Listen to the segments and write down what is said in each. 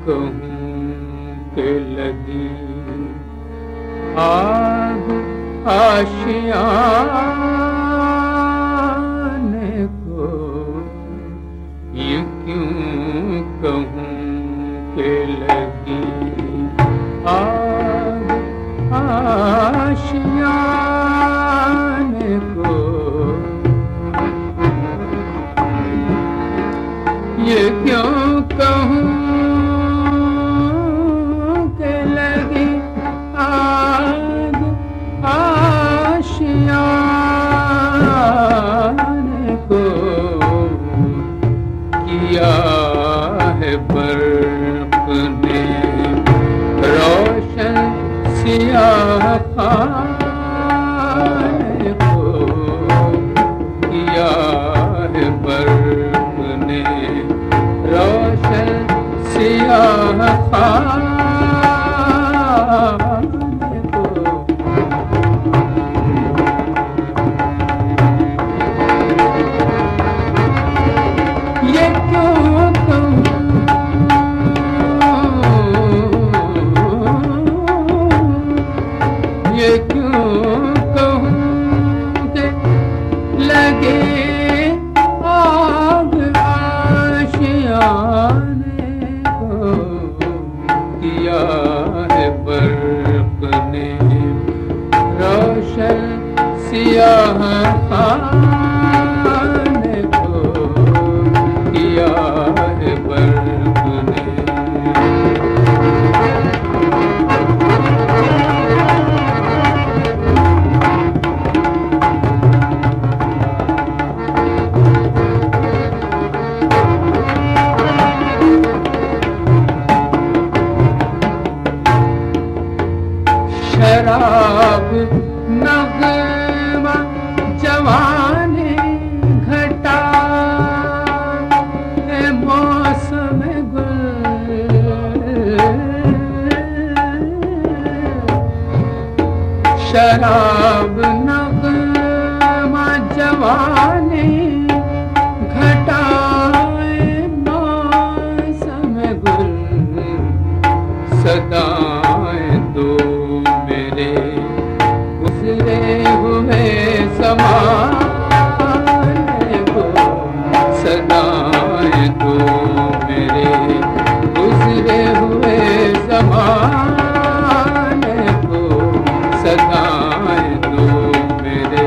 कहूँ के लगी आग आशियाने को, ये क्यों कहूँ के लगी आग आशियाने को, ये क्यों कहूँ के लगी आग आशियाने को, किया है बर्फ ने रोशन सियाह खाने को, किया है बर्फ ने रोशन सियाह खाने को, ये क्यों कहूँ ये क्यों कहूँ कि लगे आग आशियाने को, किया है बर्फ ने रोशन सियाह खाने को, किया है बर्फ ने। शराब नगमा जवानी घटा है मौसम गुल, शराब नगमा जवानी घटा है मौसम गुल, सदाएं दो गुजरे हुए ज़माने को, सदाएं दो मेरे गुजरे हुए ज़माने को, सदाएं दो मेरे।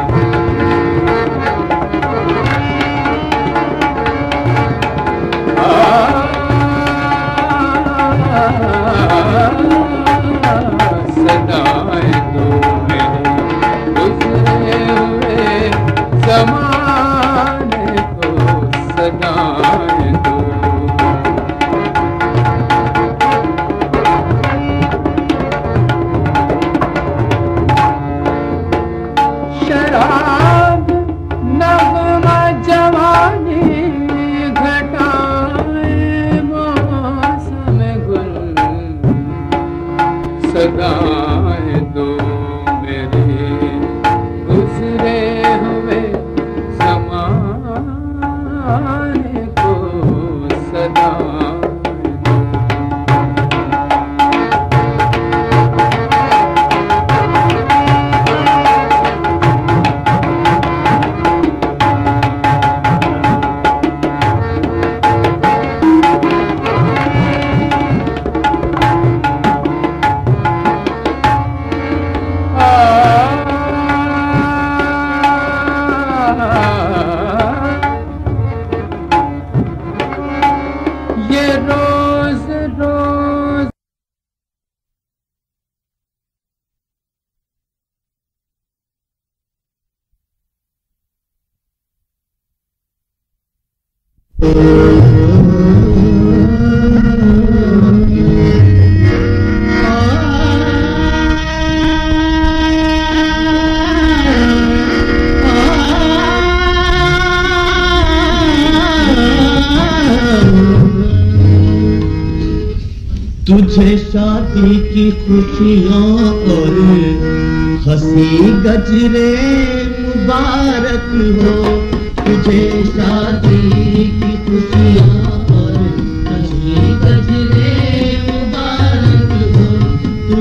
सदाएं दो मेरे गुजरे हुए ज़माने को, सदाएं दो। शराब नगमा जवानी घटाए मौसम गुल, सदाएं दो मेरे गुजरे हुए ज़माने को, सदाएं दो। ये रोज रोज तुझे शादी की खुशियों और हंसी गजरे मुबारक हो, तुझे शादी की खुशियों और हंसी गजरे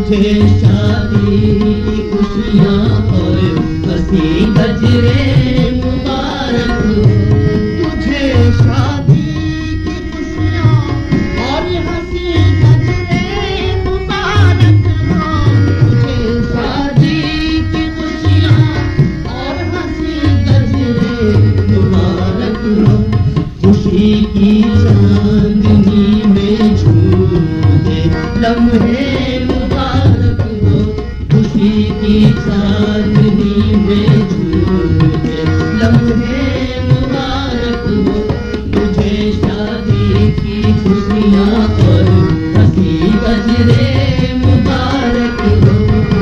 तुझे शादी की खुशियाँ और हंसी गजरे मुबारक हो। तुझे शादी की खुशियाँ और हंसी गजरे मुबारक हो। तुझे शादी की खुशियाँ और हंसी गजरे मुबारक हो। खुशी की चांदनी में झूमे लम्हे मुबारक हो। खुशी की चांदनी में झूमे लम्हे मुबारक हो। तुझे शादी की खुशियाँ और हंसी गजरे मुबारक हो।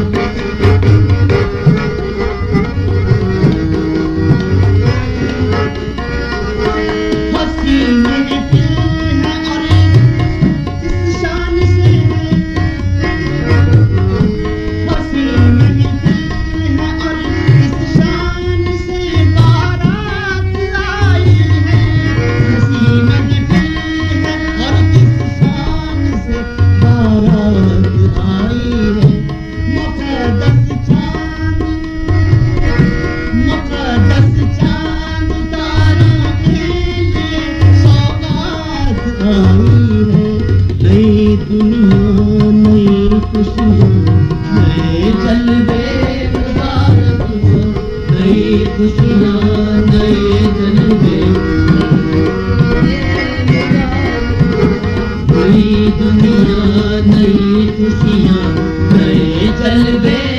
हंसी महफिल है और इस शान से है। हंसी महफिल है और इस शान से बारात आई है। हंसी महफिल है और इस शान से बारात आई है। मुक़द्दस चाँद तारों के लिए सौगात आई है। नई दुनिया नई खुशियाँ नए जलवे मुबारक हो। नई खुशियाँ नए जलवे नई दुनिया नई खुशियाँ नए जलवे